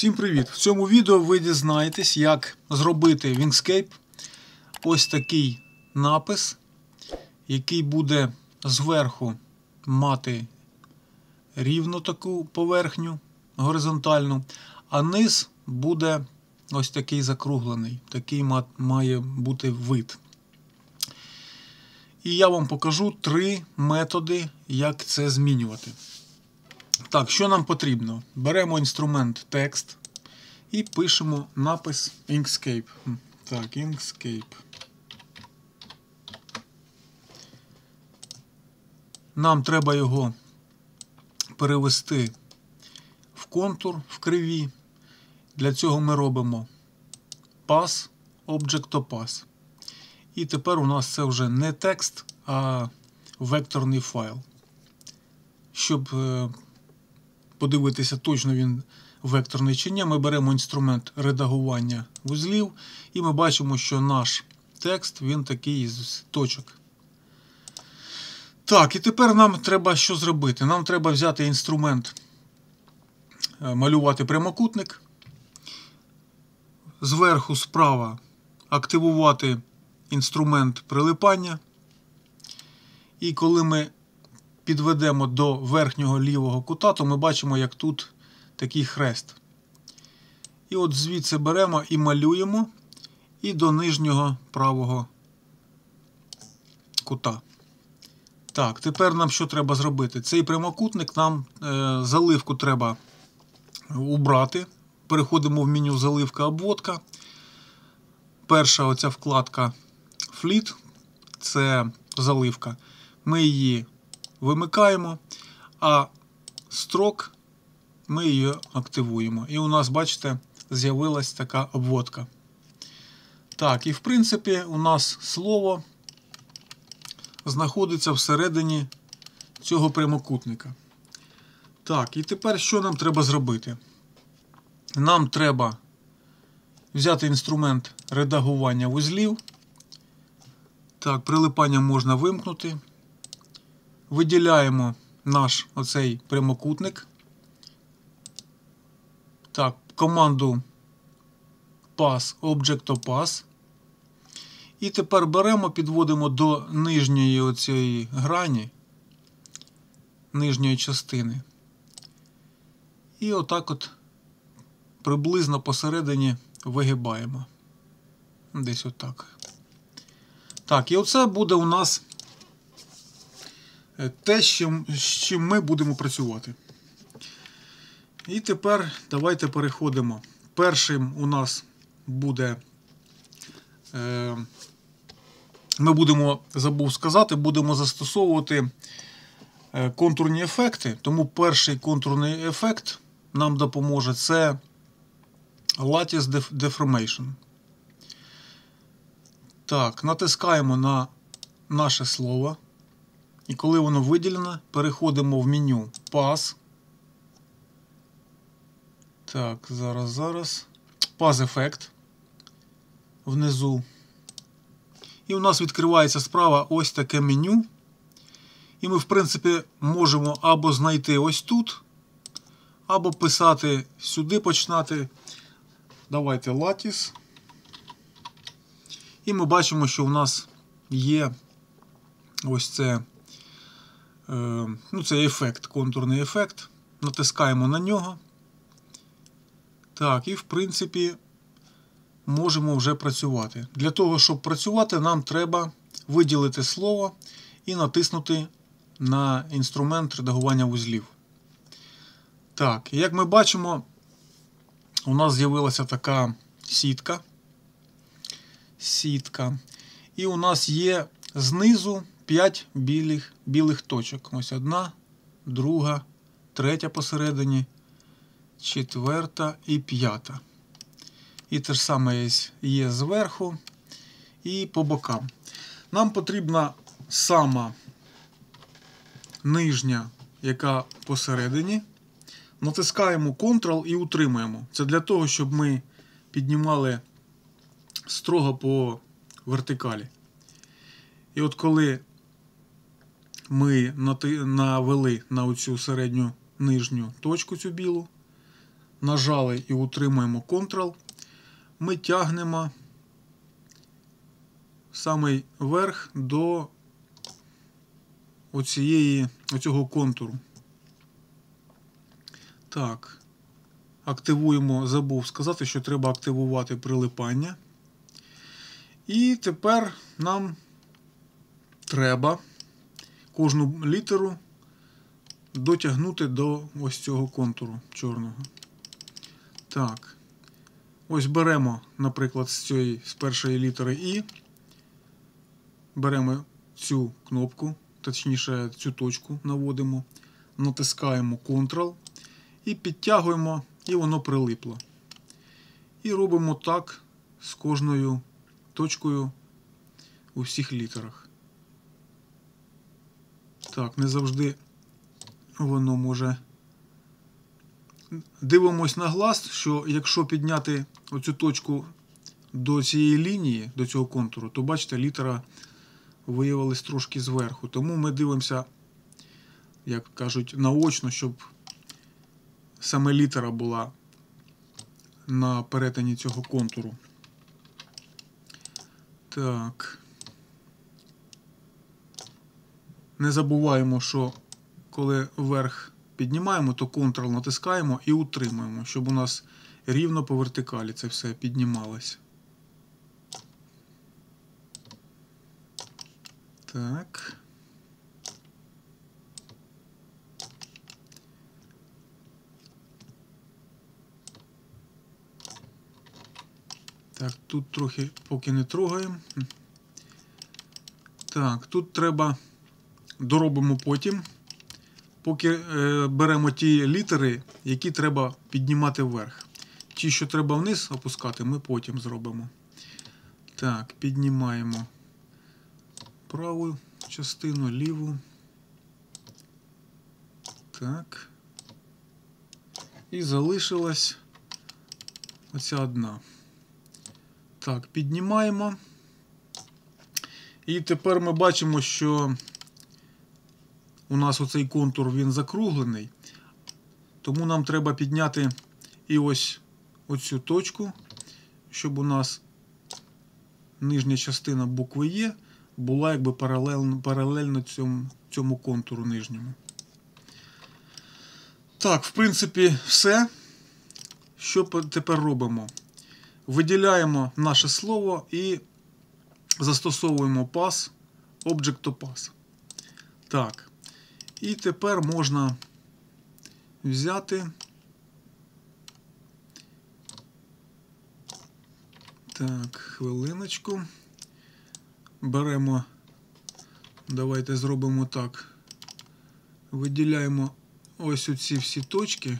Всім привіт! В цьому відео ви дізнаєтесь, як зробити в Inkscape ось такий напис, який буде зверху мати рівну таку поверхню горизонтальну, а низ буде ось такий закруглений. Такий має бути вид. І я вам покажу 3 методи, як це змінювати. Так, що нам потрібно? Беремо інструмент текст і пишемо напис Inkscape. Так, Inkscape. Нам треба його перевести в контур, в криві. Для цього ми робимо Pass, Object to Pass. І тепер у нас це вже не текст, а векторний файл. Щоб подивитися, точно він векторний чи ні, ми беремо інструмент редагування вузлів і ми бачимо, що наш текст, він такий з точок. Так, і тепер нам треба що зробити? Нам треба взяти інструмент малювати прямокутник, зверху справа активувати інструмент прилипання, і коли ми підведемо до верхнього лівого кута, то ми бачимо, як тут такий хрест. І от звідси беремо і малюємо, і до нижнього правого кута. Так, тепер нам що треба зробити? Цей прямокутник, нам заливку треба убрати. Переходимо в меню заливка, обводка. Перша оця вкладка Flit, це заливка. Ми її вимикаємо, а строк ми її активуємо. І у нас, бачите, з'явилась така обводка. Так, і в принципі у нас слово знаходиться всередині цього прямокутника. Так, і тепер що нам треба зробити? Нам треба взяти інструмент редагування вузлів. Так, прилипання можна вимкнути. Виділяємо наш оцей прямокутник. Так, команду Pass, Object to Pass. І тепер беремо, підводимо до нижньої оцієї грані, нижньої частини. І отак от приблизно посередині вигибаємо. Десь отак. Так, і оце буде у нас те, з чим ми будемо працювати. І тепер давайте переходимо. Першим у нас буде, ми будемо, забув сказати, будемо застосовувати контурні ефекти. Тому перший контурний ефект нам допоможе, це Lattice Deformation. Так, натискаємо на наше слово. І коли воно виділено, переходимо в меню Pass. Так, зараз. Pass Effect. Внизу. І у нас відкривається справа ось таке меню. І ми, в принципі, можемо або знайти ось тут, або писати сюди, починати. Давайте Lattice. І ми бачимо, що у нас є ось це, цей ефект, контурний ефект. Натискаємо на нього. Так, і в принципі можемо вже працювати. Для того, щоб працювати, нам треба виділити слово і натиснути на інструмент редагування вузлів. Так, як ми бачимо, у нас з'явилася така сітка. І у нас є знизу 5 білих точок. Ось одна, друга, третя посередині, четверта і п'ята. І те ж саме є зверху і по бокам. Нам потрібна сама нижня, яка посередині. Натискаємо Ctrl і утримуємо. Це для того, щоб ми піднімали строго по вертикалі. І от коли ми навели на оцю середню нижню точку, цю білу, нажали і утримуємо Ctrl, ми тягнемо самий верх до оцього контуру. Так, активуємо, забув сказати, що треба активувати прилипання. І тепер нам треба кожну літеру дотягнути до ось цього контуру чорного. Так, ось беремо, наприклад, з першої літери І, беремо цю кнопку, точніше цю точку наводимо, натискаємо Ctrl і підтягуємо, і воно прилипло. І робимо так з кожною точкою у всіх літерах. Так, не завжди воно може. Дивимось на глаз, що якщо підняти оцю точку до цієї лінії, до цього контуру, то бачите, літера виявилась трошки зверху. Тому ми дивимося, як кажуть, наочно, щоб саме літера була на перетині цього контуру. Так. Не забуваємо, що коли вверх піднімаємо, то Ctrl натискаємо і утримуємо, щоб у нас рівно по вертикалі це все піднімалося. Так. Так, тут трохи поки не трогаємо. Так, тут треба, доробимо потім, поки беремо ті літери, які треба піднімати вверх. Ті, що треба вниз опускати, ми потім зробимо. Так, піднімаємо праву частину, ліву. Так. І залишилась оця одна. Так, піднімаємо. І тепер ми бачимо, що у нас оцей контур, він закруглений. Тому нам треба підняти і ось оцю точку, щоб у нас нижня частина букви Є була якби паралельно цьому контуру нижньому. Так, в принципі, все. Що тепер робимо? Виділяємо наше слово і застосовуємо pass, Object to Pass. Так. І тепер можна взяти. Так, хвилиночку. Беремо, давайте зробимо так. Виділяємо ось оці всі точки.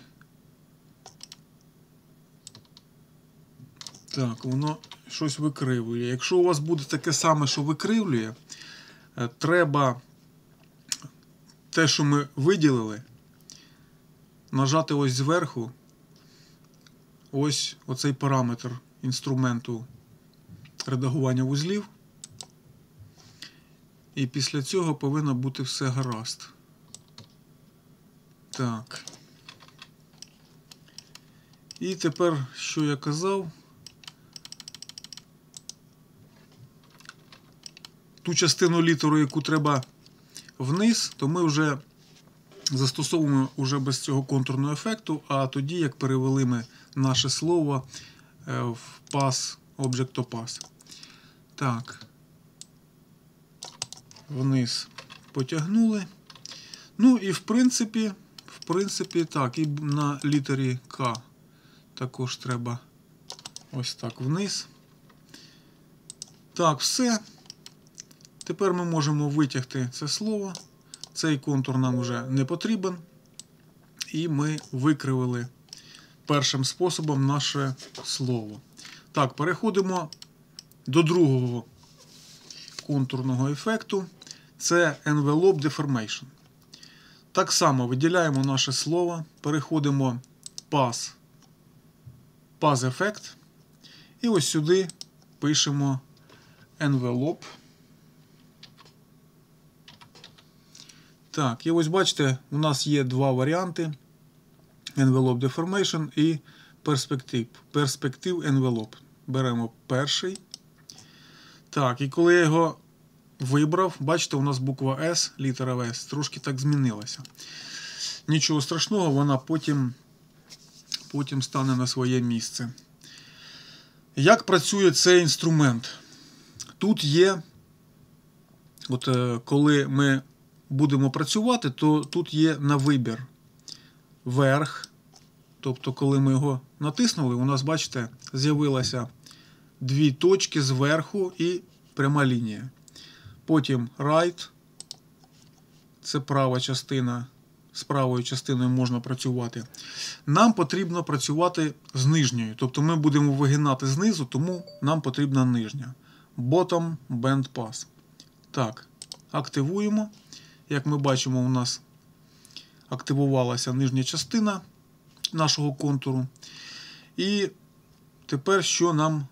Так, воно щось викривлює. Якщо у вас буде таке саме, що викривлює, треба те, що ми виділили, нажати ось зверху, ось оцей параметр інструменту редагування вузлів. І після цього повинно бути все гаразд. Так. І тепер, що я казав, ту частину літеру, яку треба вниз, то ми вже застосовуємо уже без цього контурного ефекту, а тоді, як перевели ми наше слово в pass, Object to Pass. Так. Вниз потягнули. Ну і в принципі, так, і на літері К також треба ось так вниз. Так, все. Тепер ми можемо витягти це слово. Цей контур нам вже не потрібен. І ми викривили першим способом наше слово. Так, переходимо до другого контурного ефекту. Це Envelope Deformation. Так само виділяємо наше слово, переходимо Pass Effect. І ось сюди пишемо Envelope. Так, і ось бачите, у нас є два варіанти. Envelope Deformation і Perspective Envelope. Беремо перший. Так, і коли я його вибрав, бачите, у нас буква S, літера S, трошки так змінилася. Нічого страшного, вона потім стане на своє місце. Як працює цей інструмент? Тут є, от коли ми будемо працювати, то тут є на вибір верх. Тобто, коли ми його натиснули, у нас, бачите, з'явилося дві точки зверху і пряма лінія. Потім right, це права частина, з правою частиною можна працювати. Нам потрібно працювати з нижньою, тобто ми будемо вигинати знизу, тому нам потрібна нижня. Bottom Band Pass. Так, активуємо. Як ми бачимо, у нас активувалася нижня частина нашого контуру. І тепер що нам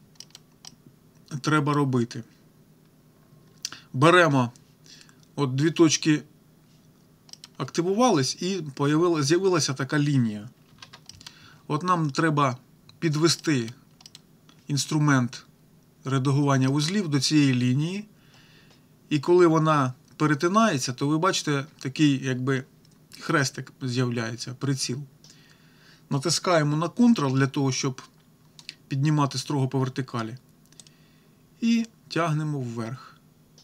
треба робити? Беремо, от дві точки активувались і з'явилася така лінія. От нам треба підвести інструмент редагування вузлів до цієї лінії. І коли вона перетинається, то ви бачите, такий якби хрестик з'являється, приціл. Натискаємо на Ctrl для того, щоб піднімати строго по вертикалі. І тягнемо вверх.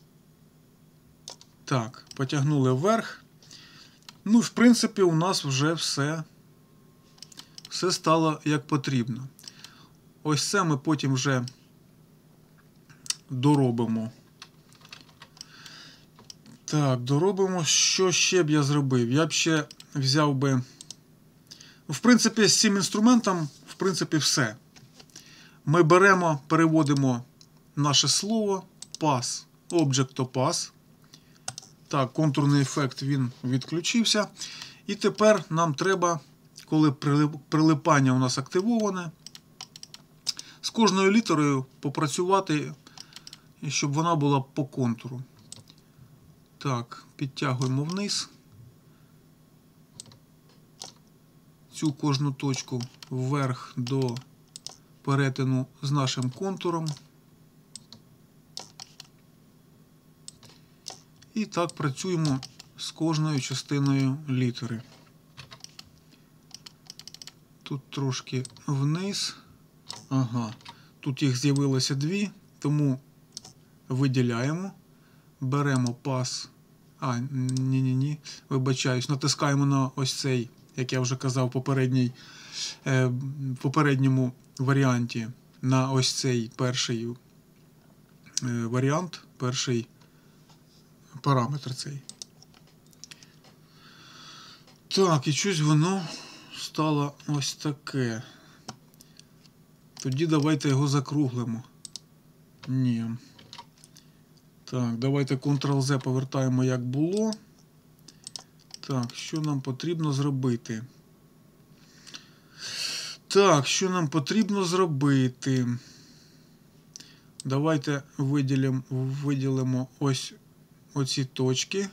Так, потягнули вверх. Ну, в принципі, у нас вже все стало як потрібно. Ось це ми потім вже доробимо. Так, доробимо. Що ще б я зробив? Я б ще взяв би... В принципі, з цим інструментом, в принципі, все. Ми беремо, переводимо наше слово pass, Object to Pass. Так, контурний ефект, він відключився. І тепер нам треба, коли прилипання у нас активоване, з кожною літерою попрацювати, щоб вона була по контуру. Так, підтягуємо вниз. Цю кожну точку вверх до перетину з нашим контуром. І так працюємо з кожною частиною літери. Тут трошки вниз. Ага, тут їх з'явилося дві, тому виділяємо. Беремо пас. Ні. Вибачаюсь, натискаємо на ось цей, як я вже казав, в попередньому варіанті, на ось цей перший варіант, перший параметр цей. Так, і щось воно стало ось таке. Тоді давайте його закруглимо. Ні. Так, давайте Ctrl-Z повертаємо, як було. Так, що нам потрібно зробити? Так, що нам потрібно зробити? Давайте виділимо ось оці точки.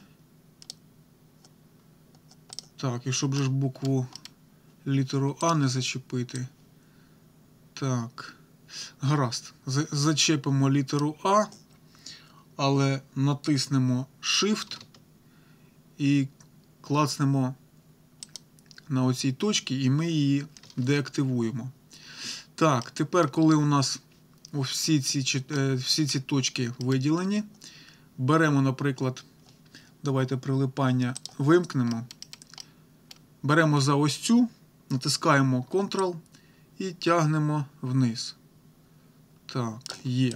Так, і щоб же букву літеру А не зачепити. Так, гаразд. Зачепимо літеру А, але натиснемо Shift і клацнемо на оцій точці, і ми її деактивуємо. Так, тепер, коли у нас всі ці точки виділені, беремо, наприклад, давайте прилипання вимкнемо, беремо за ось цю, натискаємо Ctrl і тягнемо вниз. Так, є.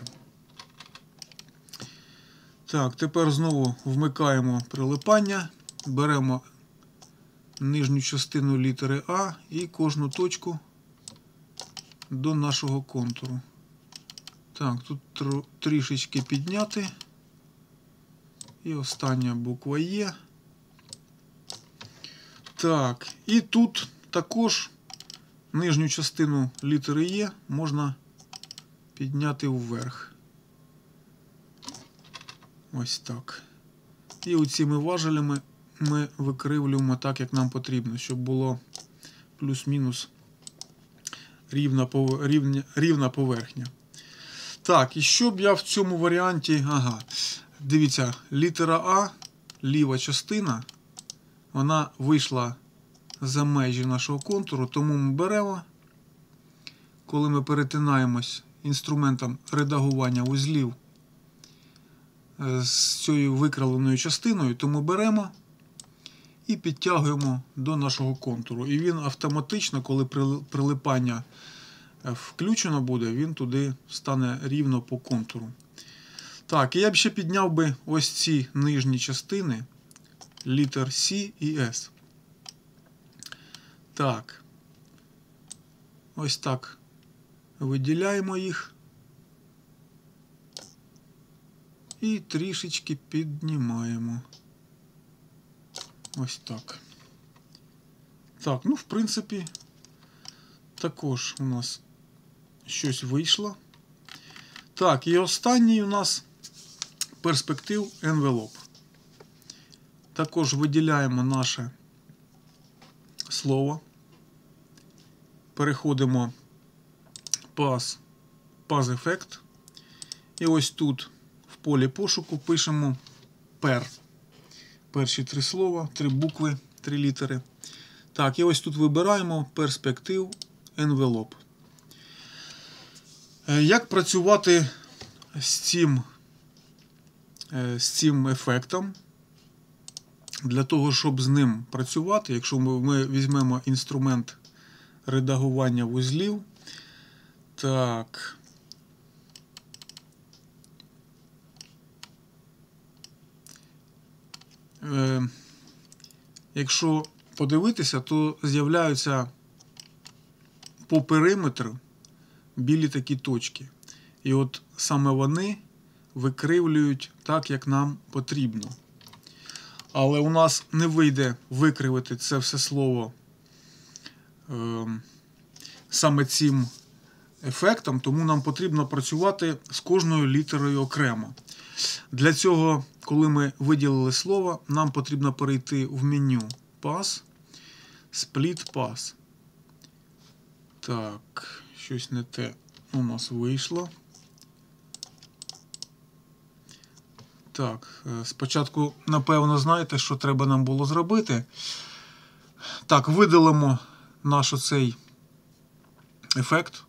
Так, тепер знову вмикаємо прилипання, беремо нижню частину літери А і кожну точку до нашого контуру. Так, тут трішечки підняти. І остання буква Є. Так, і тут також нижню частину літери Є можна підняти вверх. Ось так. І оціми важелями ми викривлюємо так, як нам потрібно, щоб було плюс-мінус рівна поверхня. Так, і що б я в цьому варіанті... Ага, дивіться, літера А, ліва частина, вона вийшла за межі нашого контуру, тому ми беремо, коли ми перетинаємось інструментом редагування вузлів з цією викривленою частиною, то ми беремо і підтягуємо до нашого контуру. І він автоматично, коли прилипання включено буде, він туди стане рівно по контуру. Так, і я б ще підняв би ось ці нижні частини літер C і S. Так. Ось так. Виділяємо їх. І трішечки піднімаємо. Ось так. Так, ну, в принципі, також у нас щось вийшло. Так, і останній у нас перспектив envelope. Також виділяємо наше слово. Переходимо Path Effect. І ось тут в полі пошуку пишемо per. Перші 3 слова, 3 букви, 3 літери. Так, і ось тут вибираємо перспектив envelope. Як працювати з цим ефектом? Для того, щоб з ним працювати, якщо ми візьмемо інструмент редагування вузлів. Так. Якщо подивитися, то з'являються по периметру білі такі точки. І от саме вони викривлюють так, як нам потрібно. Але у нас не вийде викривити це все слово саме цим ефектом, тому нам потрібно працювати з кожною літерою окремо. Для цього, коли ми виділили слово, нам потрібно перейти в меню Path, Split Path. Так, щось не те у нас вийшло. Так, спочатку, напевно, знаєте, що треба нам було зробити. Так, видалимо наш оцей ефект.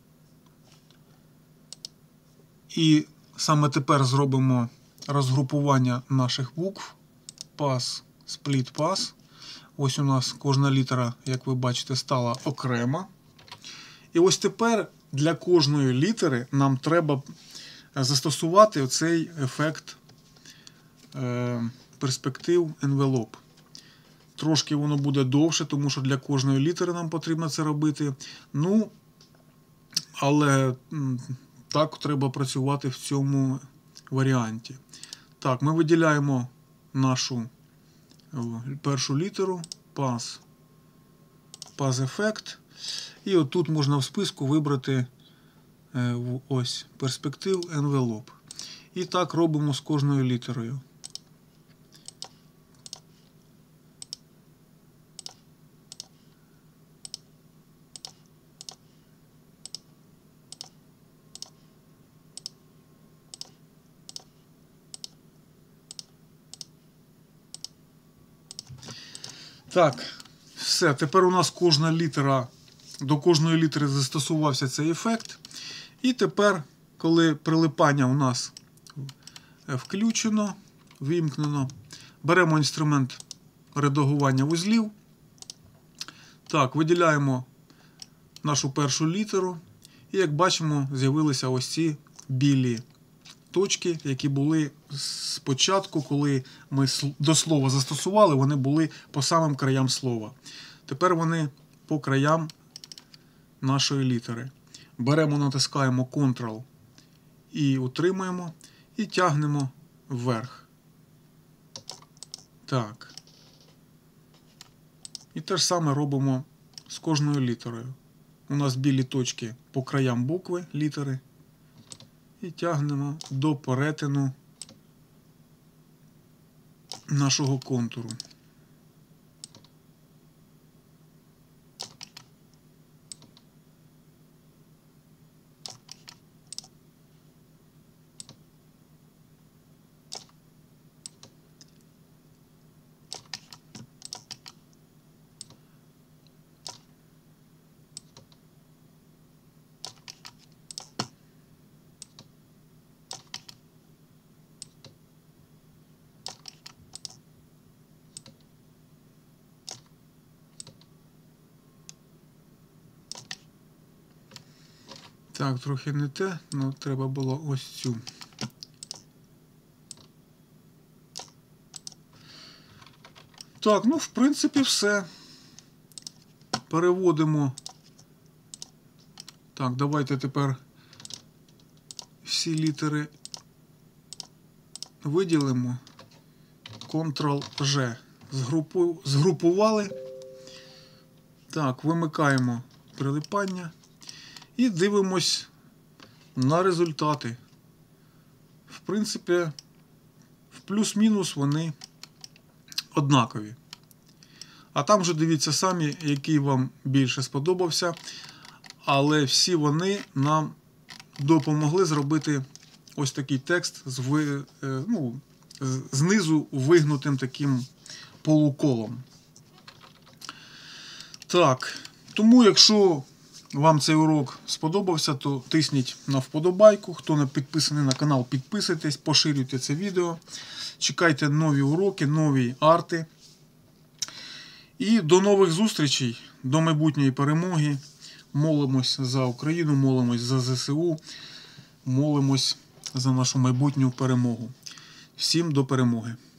І саме тепер зробимо розгрупування наших букв. Path, Split Path. Ось у нас кожна літера, як ви бачите, стала окремо. І ось тепер для кожної літери нам треба застосувати оцей ефект перспектив envelope. Трошки воно буде довше, тому що для кожної літери нам потрібно це робити. Ну, але так треба працювати в цьому варіанті. Так, ми виділяємо нашу першу літеру, Path Effect. І отут можна в списку вибрати ось перспектив envelope. І так робимо з кожною літерою. Так, все. Тепер у нас кожна літера, до кожної літери застосувався цей ефект. І тепер, коли прилипання у нас включено, вимкнено, беремо інструмент редагування вузлів. Так, виділяємо нашу першу літеру. І, як бачимо, з'явилися ось ці білі точки, які були спочатку, коли ми до слова застосували, вони були по самим краям слова. Тепер вони по краям нашої літери. Беремо, натискаємо Ctrl і утримуємо, і тягнемо вверх. Так. І те ж саме робимо з кожною літерою. У нас білі точки по краям букви, літери. І тягнемо до перетину нашого контуру. Так, трохи не те, але треба було ось цю. Так, ну, в принципі, все. Переводимо. Так, давайте тепер всі літери виділимо. Ctrl-G. Згрупували. Так, вимикаємо прилипання. І дивимось на результати. В принципі, в плюс-мінус вони однакові. А там вже дивіться самі, який вам більше сподобався. Але всі вони нам допомогли зробити ось такий текст знизу вигнутим таким полуколом. Так, тому якщо вам цей урок сподобався, то тисніть на вподобайку. Хто не підписаний на канал, підписуйтесь, поширюйте це відео. Чекайте нові уроки, нові арти. І до нових зустрічей, до майбутньої перемоги. Молимось за Україну, молимось за ЗСУ, молимось за нашу майбутню перемогу. Всім до перемоги!